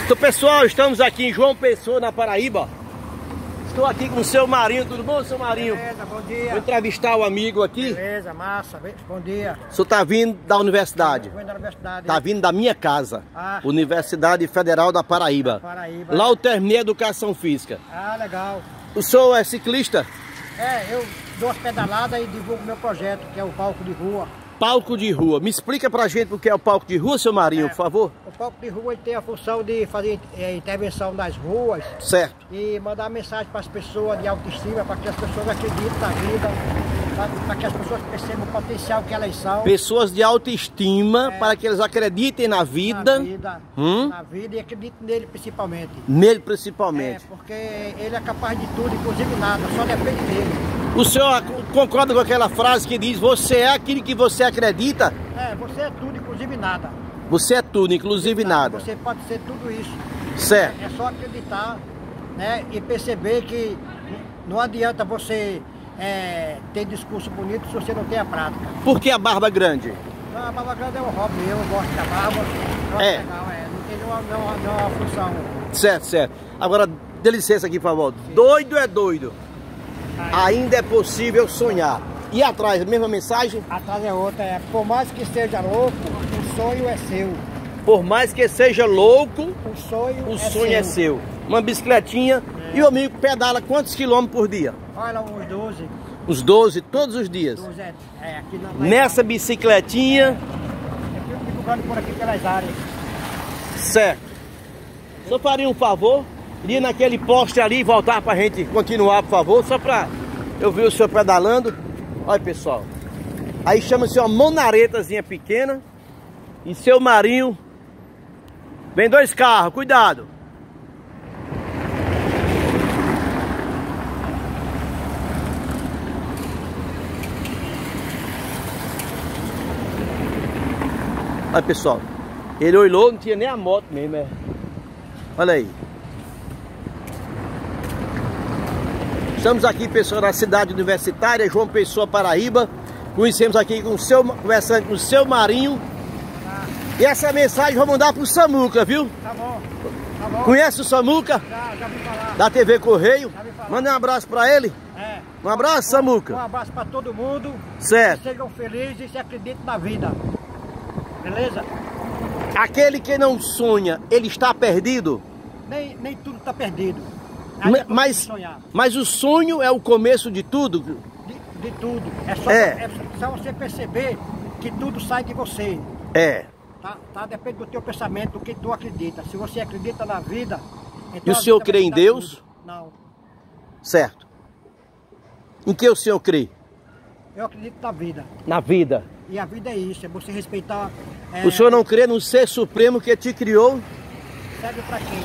Então, pessoal, estamos aqui em João Pessoa, na Paraíba. Estou aqui com o seu Marinho. Tudo bom, seu Marinho? Beleza, bom dia. Vou entrevistar o amigo aqui. Beleza, massa. Bom dia. O senhor está vindo da universidade? Vou da universidade. Está vindo da minha casa. Universidade Federal da Paraíba. Paraíba. Lá eu terminei a Educação Física. Ah, legal. O senhor é ciclista? Eu dou as pedaladas e divulgo meu projeto, que é o palco de rua. Palco de rua. Me explica pra gente o que é o palco de rua, seu Marinho, por favor. O palco de rua ele tem a função de fazer intervenção nas ruas. Certo. E mandar mensagem para as pessoas de autoestima, para que as pessoas acreditem na vida, para que as pessoas percebam o potencial que elas são. Pessoas de autoestima, para que eles acreditem na vida. Na vida e acreditem nele principalmente. Nele principalmente. Porque ele é capaz de tudo, inclusive nada, só depende dele. O senhor concorda com aquela frase que diz: você é aquilo que você acredita? Você é tudo, inclusive nada. Você é tudo, inclusive nada. Você pode ser tudo isso. Certo. É só acreditar, né, e perceber que não adianta você ter discurso bonito se você não tem a prática. Por que a barba grande? Não, a barba grande é um hobby, eu gosto da barba. Legal, não tem nenhuma função. Certo, certo. Agora, dê licença aqui, por favor. Sim. Doido é doido. Ainda é possível sonhar. E atrás, a mesma mensagem? Atrás é outra, por mais que seja louco, o sonho é seu. Por mais que seja louco, o sonho é seu. Uma bicicletinha. E o amigo pedala quantos quilômetros por dia? Olha, uns 12. Uns 12 todos os dias? 12 aqui nessa bicicletinha? Eu fico jogando por aqui pelas áreas. Certo. O senhor faria um favor? Ir naquele poste ali e voltar pra gente continuar, por favor, só pra eu ver o senhor pedalando. Olha, pessoal, aí chama-se uma monaretazinha pequena. E seu Marinho, vem 2 carros, cuidado. Olha, pessoal, ele olhou, não tinha nem a moto mesmo, Olha aí. Estamos aqui, pessoal, na cidade universitária, João Pessoa, Paraíba. Conhecemos aqui conversando com o seu Marinho. E essa mensagem vou mandar pro Samuca, viu? Tá bom. Tá bom. Conhece o Samuca? Já vi falar. Da TV Correio. Manda um abraço pra ele. Um abraço, Samuca. Um abraço pra todo mundo. Certo. Que sejam felizes e se acreditem na vida. Beleza? Aquele que não sonha, ele está perdido? Nem tudo está perdido. Mas o sonho é o começo de tudo? De tudo. É só você perceber que tudo sai de você. Depende do teu pensamento, do que tu acredita. Se você acredita na vida... Então e o senhor crê em Deus? Tudo. Não. Certo. Em que o senhor crê? Eu acredito na vida. Na vida. E a vida é isso, é você respeitar... O senhor não crê no ser supremo que te criou? Serve pra quê?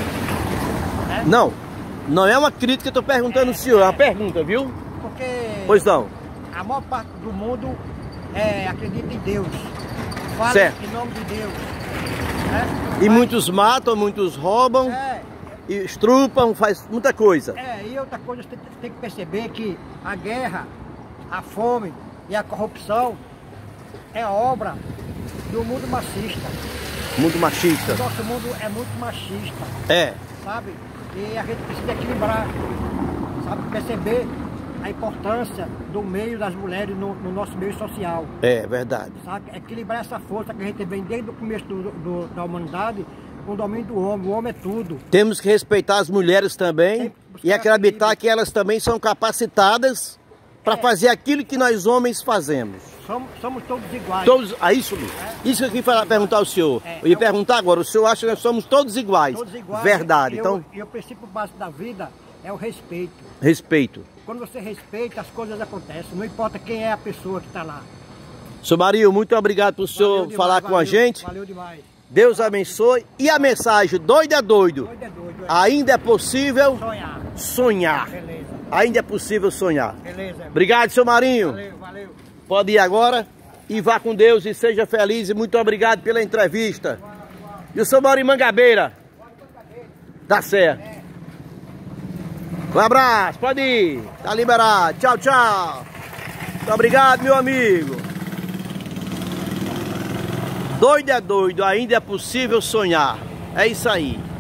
Não é uma crítica que eu estou perguntando ao senhor, é uma pergunta, viu? Porque... Pois não. A maior parte do mundo acredita em Deus. Fala em nome de Deus. E muitos matam, muitos roubam, estrupam, faz muita coisa. E outra coisa, você tem que perceber que a guerra, a fome e a corrupção é obra do mundo machista. Mundo machista. O nosso mundo é muito machista. Sabe? E a gente precisa equilibrar, sabe? Perceber a importância do meio das mulheres no nosso meio social. É verdade. Sabe? Equilibrar essa força que a gente vem desde o começo da humanidade com o domínio do homem. O homem é tudo. Temos que respeitar as mulheres também e acreditar que elas também são capacitadas para fazer aquilo que nós homens fazemos. Somos todos iguais. Isso que eu queria perguntar ao senhor. Eu ia perguntar agora, o senhor acha que nós somos todos iguais? Todos iguais. Verdade. E o princípio básico da vida é o respeito. Respeito. Quando você respeita, as coisas acontecem. Não importa quem é a pessoa que está lá. Seu Marinho, muito obrigado por o senhor falar com a gente. Valeu demais. Deus abençoe. E a mensagem, doido é doido. Ainda é possível sonhar. Beleza. Ainda é possível sonhar. Beleza. Obrigado, seu Marinho. Valeu. Pode ir agora e vá com Deus e seja feliz. E muito obrigado pela entrevista. E o seu Marinho Mangabeira. Tá certo. Um abraço, pode ir. Tá liberado. Tchau, tchau. Muito obrigado, meu amigo. Doido é doido, ainda é possível sonhar. É isso aí.